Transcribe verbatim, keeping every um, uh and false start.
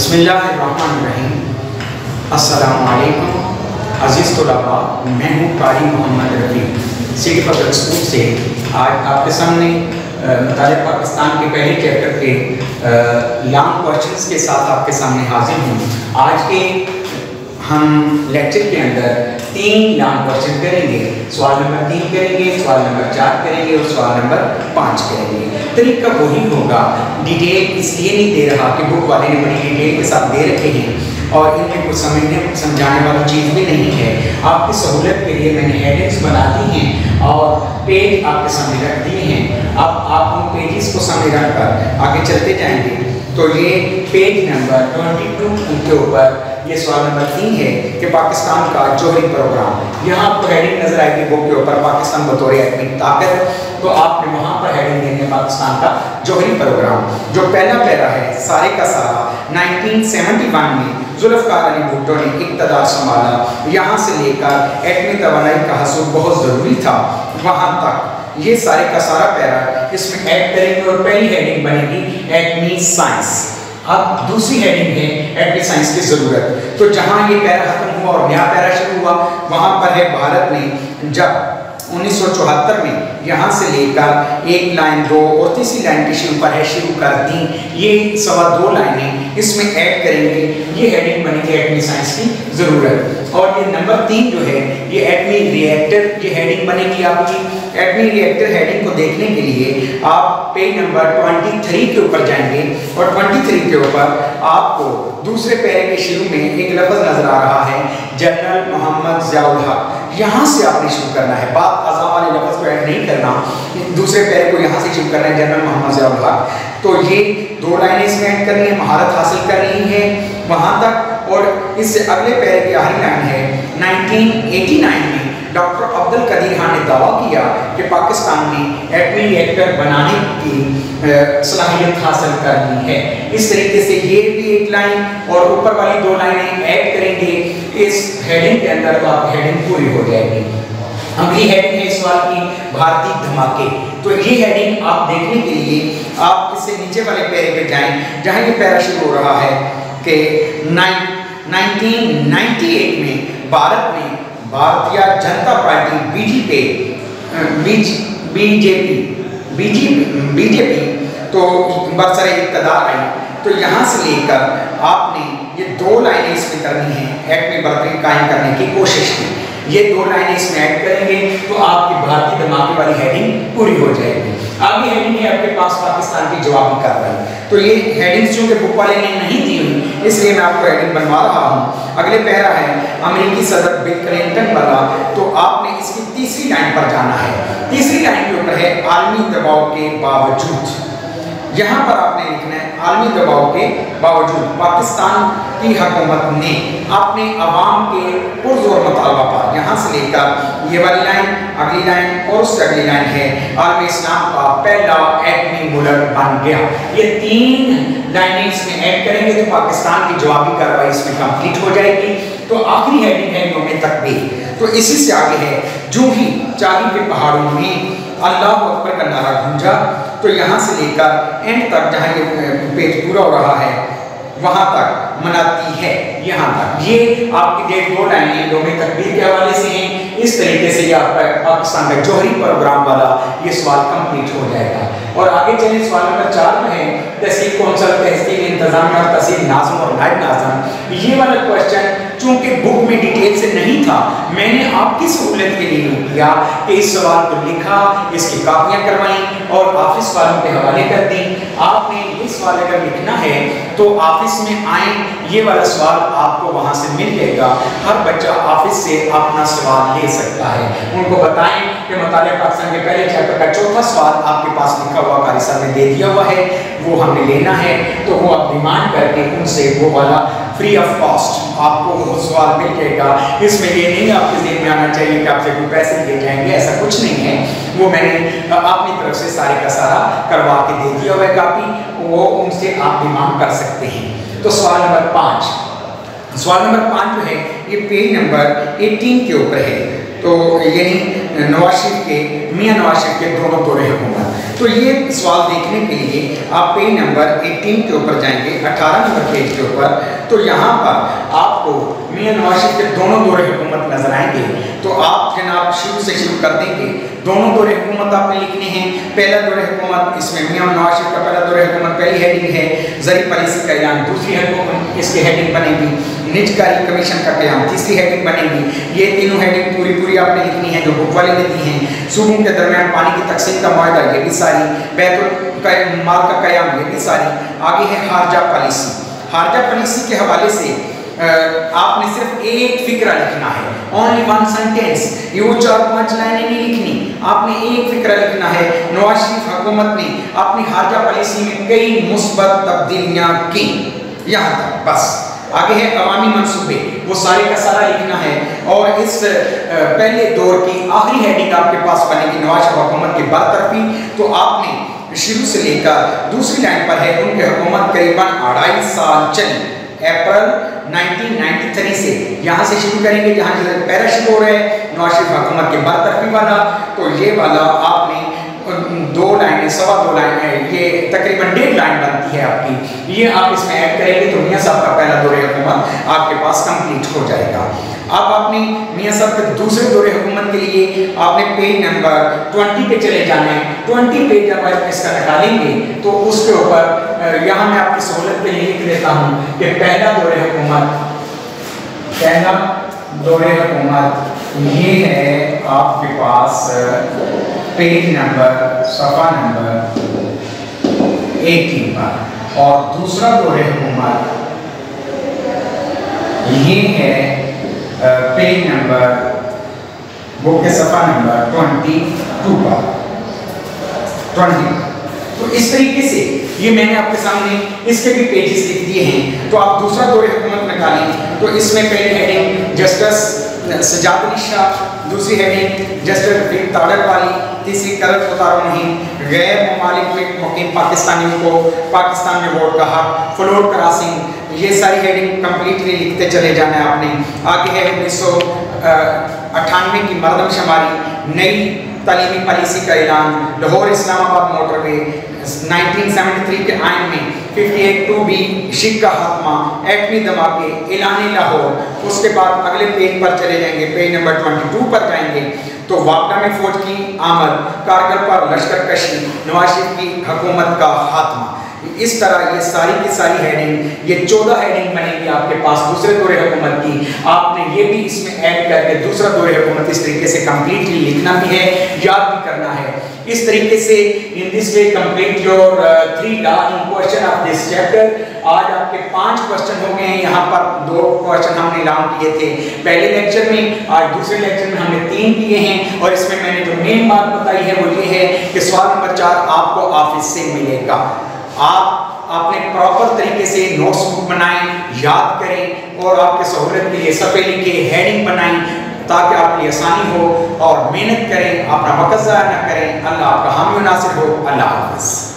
बिस्मिल्लाहिर्रहमानिर्रहीम। अस्सलामु अलैकुम अज़ीज़ तलबा, मैं हूँ Qari Mohammad Rafi city public school से। आज आपके सामने मुतालिब पाकिस्तान के पहले चैप्टर के लॉन्ग क्वेश्चंस के साथ आपके सामने हाजिर हूँ। आज के हम लेक्चर के अंदर तीन लॉन्ग क्वेश्चन करेंगे। सवाल नंबर तीन करेंगे, सवाल नंबर चार करेंगे और सवाल नंबर पाँच करेंगे। तरीका वही होगा, डिटेल इसलिए नहीं दे रहा कि बुक वाले ने बड़ी डिटेल के साथ दे रखे हैं और इनमें कुछ समझने समझाने वाली चीज़ भी नहीं है। आपकी सहूलत के लिए मैंने हेडिंग्स बना दी हैं और पेज आपके सामने रख दिए हैं। अब आप उन पेजेस को सामने रख कर आगे चलते जाएंगे। तो ये पेज नंबर बाईस के ऊपर ये सवाल नंबर तीन है कि पाकिस्तान का जौहरी प्रोग्राम। यहाँ आपको हेडिंग नजर आएगी बुक के ऊपर, पाकिस्तान बतौर एटमी ताकत। तो आपने वहाँ पर हेडिंग देनी है पाकिस्तान का जौहरी प्रोग्राम। जो पहला पैरा है सारे का सारा उन्नीस सौ इकहत्तर में जुल्फ़िकार अली भुट्टो ने इक़्तिदार संभाला। यहाँ से लेकर एटमी तवानाई का हसूल बहुत ज़रूरी था वहाँ तक ये सारे का सारा पैरा इसमें ऐड करेंगे और पहली हेडिंग बनेगी एटमी साइंस। अब दूसरी हेडिंग है एटमी साइंस की ज़रूरत। तो जहाँ ये पैरा खत्म हुआ और नया पैरा शुरू हुआ वहाँ पर है भारत ने जब उन्नीस सौ चौहत्तर में यहाँ से लेकर एक लाइन दो और तीसरी लाइन की शुरू पर है शुरू कर दी। ये सवा दो लाइनें इसमें ऐड करेंगे। ये हेडिंग बनेगी एटमी साइंस की ज़रूरत। और ये नंबर तीन जो है ये एटमी रिएक्टर, ये हेडिंग बनेगी आपकी। एटमी रिएक्टर हेडिंग को देखने के लिए आप पेज नंबर तेईस के ऊपर जाएंगे और तेईस के ऊपर आपको दूसरे पैरे के शुरू में एक लफ्ज़ नजर आ रहा है जनरल मोहम्मद ज़ियाउल हक। यहाँ से आपने शुरू करना है, बात आज़ाम वाले लफ्ज़ को ऐड नहीं करना, दूसरे पैरे को यहाँ से शुरू करना है जनरल मोहम्मद ज़ियाउल हक। तो ये दो लाइनें इसमें ऐड करनी है, महारत हासिल करनी है वहाँ तक। और इससे अगले पैरे की आखिरी लाइन है उन्नीस सौ नवासी में डॉक्टर अब्दुल कदीर खान ने दावा किया कि पाकिस्तान ने एटमी रिएक्टर बनाने की सलाहियत हासिल कर ली है। इस तरीके से ये भी एक लाइन और ऊपर वाली दो लाइनें ऐड करेंगे इस हेडिंग के अंदर, तो आपकी हेडिंग पूरी हो जाएगी। अगली हेडिंग है इस सवाल की भारतीय धमाके। तो ये हेडिंग आप देखने के लिए आप इससे नीचे वाले पैरे पे जाएं जहाँ ये पैरा शुरू हो रहा है कि उन्नीस सौ अट्ठानवे में भारत में Bharatiya Janata party BJP BJP BJP तो बरसरे इक़्तिदार आई। तो यहाँ से लेकर आपने ये दो लाइनें इसमें करनी है, एटमी बरकरार कायम करने की कोशिश की। ये दो लाइनें इसमें ऐड करेंगे तो आपकी भारतीय धमाके वाली हेडिंग पूरी हो जाएगी। आगे हेडिंग है आपके पास पाकिस्तान की जवाबी कार्रवाई। तो ये हेडिंग्स चूँकि बुक वाले ने नहीं दी हुई इसलिए मैं आपको हेडिंग बनवा रहा हूँ। अगले पैरा है अमेरिकी सदर बिल क्लिंटन वाला। तो आपने इसकी तीसरी लाइन पर जाना है। तीसरी लाइन के ऊपर है आलमी दबाव के बावजूद। यहाँ पर आपने लिखना है आलमी दबाव के बावजूद पाकिस्तान की हुकूमत ने अपने अवाम के पुरजोर मुतालबा पर, यहाँ से लेकर ये वाली लाइन, अगली लाइन और उससे अगली लाइन है आलमी इस्लाम का पहला एटमी मुल्क बन गया। ये तीन लाइनें इसमें ऐड करेंगे तो पाकिस्तान की जवाबी कार्रवाई इसमें कंप्लीट हो जाएगी। तो आखिरी हेडिंग है यौम तकबीर। तो इसी से आगे है जो ही चाली के पहाड़ों में अल्लाह अकबर का नारा गूंजा। तो यहाँ से लेकर एंड तक जहाँ ये पेज पूरा हो रहा है वहाँ तक मनाती है, यहाँ तक ये आपकी डेढ़ दो लाइनें यौम तकबीर के हवाले से हैं। इस तरीके से ये आपका पाकिस्तान का जौहरी प्रोग्राम वाला ये सवाल कंप्लीट हो जाएगा। और आगे चले सवाल नंबर चार में है तहसील कौंसल, तहसील इंतजामिया और तहसील नाज़िम और नायब नाज़िम। ये वाला क्वेश्चन चूँकि बुक में डिटेल से नहीं था, मैंने आपकी सहूलत के लिए किया कि इस सवाल को लिखा, इसकी कापियाँ करवाई और ऑफिस वालों के हवाले कर दी। आपने ये सवाल अगर लिखना है तो ऑफिस में आए, ये वाला सवाल आपको वहाँ से मिल जाएगा। हर बच्चा ऑफिस से अपना सवाल ले सकता है। उनको बताएं कि मुतालिब पाकिस्तान के पहले चैप्टर का चौथा सवाल आपके पास लिखा हुआ कारी साहब ने दे दिया हुआ है, वो हमने लेना है। तो वो आप डिमांड करके उनसे वो वाला फ्री ऑफ कॉस्ट आपको वो सवाल मिल जाएगा। इसमें ये नहीं आपके ज़हन में आना चाहिए कि आपसे कोई पैसे दिए जाएंगे, ऐसा कुछ नहीं है। वो मैंने अपनी तरफ से सारे का सारा करवा के दे दिया हुआ है कापी, वो उनसे आप डिमांड कर सकते हैं। तो सवाल नंबर पाँच, सवाल नंबर पाँच जो है ये पेज नंबर अठारह के ऊपर है। तो यानी नवाज शरीफ के, मियाँ नवाज शरीफ के दोनों दौरे हुकूमत। तो ये सवाल देखने के लिए आप पेज नंबर अठारह के ऊपर जाएंगे, अठारह नंबर पेज के ऊपर। तो यहाँ पर आपको मियां नवाज शरीफ के दोनों दौरे हुकूमत नजर आएंगे। तो आप जनाब शुरू से शुरू कर देंगे। दोनों दौरे हुकूमत आपने लिखने हैं। पहला दौरे हुकूमत, इसमें मियां नवाज शरीफ का पहला दौरे हुकूमत, पहली हेडिंग है ज़रीफ पॉलिसी का ऐलान, दूसरी हुकूमत इसकी हेडिंग बनेगी निजकारी कमीशन का क़याम, तीसरी हेडिंग बनेगी। ये तीनों हेडिंग पूरी पूरी आपने लिखनी है जो बुक वाले ने दी हैं। सूबों के दरमियान पानी की तकसीम का मुआहदा, ये भी सारी, बैतुल माल का क़याम, ये भी सारी। आगे है खारजा पॉलिसी। खारजा पॉलिसी के हवाले से आ, आपने सिर्फ एक फिक्रा लिखना है, ओनली वन सेंटेंस। ये वो चार पांच लाइनें नहीं लिखनी, आपने एक फिक्रा लिखना है। नवाज शरीफ हुकूमत ने अपनी खारजा पॉलिसी में कई मुस्बत तब्दीलियां की, यहाँ तक बस। आगे है अवामी मंसूबे, वो सारे का सारा लिखना है। और इस पहले दौर की आखिरी हेडिंग आपके पास बनेगी नवाज शरीफ हुकूमत की बरतरफी। तो आपने शुरू से लेकर दूसरी लाइन पर है उनकी हुकूमत करीबन अढ़ाई साल चली, अप्रैल उन्नीस सौ तिरानवे से। यहाँ से शुरू करेंगे जहाँ से पैरा शुरू हो रहा है नवाज शरीफ हुकूमत की बरतरफी वाला। तो ये वाला आपने दो लाइनें, सवा दो लाइनें, ये तकरीबन डेढ़ लाइन बनती है आपकी, ये आप इसमें ऐड करेंगे तो मियां साहब का पहला दौरे हुकूमत आपके पास कंप्लीट हो जाएगा। अब आपने मियां साहब के दूसरे दौरे हुकूमत के लिए आपने पेज नंबर बीस पे चले जाना है। बीस पेज जब आप इसका निकालेंगे तो उसके ऊपर यहाँ मैं आपकी सहूलत के लिए लिख देता हूँ कि पहला दौरे हुकूमत, पहला दौरे हुकूमत ये है आपके पास पेज नंबर, सफ़ा नंबर अठारह पर। और दूसरा दौरे हुकूमत ये है पेज नंबर, बुक के सफ़ा नंबर बाईस पर, बीस। तो इस तरीके से ये मैंने आपके सामने इसके भी पेजेस लिख दिए हैं। तो आप दूसरा दौरे हुकूमत निकालें तो इसमें पहली हेडिंग जस्टिस सजाद अली शाह, दूसरी हेडिंग जस्टिस रफीक ताड़क वाली, तीसरी करत उतारो मुहिम, गैर ममालिक में मुकीम पाकिस्तानियों को पाकिस्तान में वोट का हक, फ्लोट क्रॉसिंग, ये सारी हेडिंग कंप्लीटली लिखते चले जाना है आपने। आगे है उन्नीस सौ अट्ठानवे की मरदमशुमारी, नई तालीमी पॉलिसी का ऐलान, लाहौर इस्लामाबाद मोटरवे, उन्नीस सौ तिहत्तर के आइन में अट्ठावन टू बी शिक का खात्मा, एटमी धमाके, ऐलान लाहौर। उसके बाद अगले पेज पर चले जाएंगे, पेज नंबर बाईस पर जाएंगे तो वापडा में फौज की आमद, कारगिल पर लश्कर कशी, नवाज शरीफ की हुकूमत का खात्मा। इस तरह ये सारी की सारी हेडिंग, ये चौदह हेडिंग बनेगी आपके पास दूसरे दौरे हुकूमत की। आपने ये भी इसमें ऐड करके दूसरा दौरे हुकूमत इस तरीके से कंप्लीटली लिखना भी है, याद भी करना है। इस तरीके से in this way complete your three last question of this chapter. आज आपके पांच क्वेश्चन हो गए हैं, यहाँ पर दो क्वेश्चन हमने लाउन किए थे पहले लेक्चर में, आज दूसरे लेक्चर में हमने तीन किए हैं। और इसमें मैंने जो मेन बात बताई है वो ये है कि सवाल नंबर चार आपको ऑफिस से मिलेगा। आप अपने प्रॉपर तरीके से नोट्स बुक बनाएं, याद करें और आपके सहूलत के लिए सफ़े लिखे, हेडिंग बनाएं ताकि आपके लिए आसानी हो। और मेहनत करें, अपना वक़्त ज़ाया न करें। अल्लाह आपका हामी नासिर हो। अल्लाह हाफ़िज़।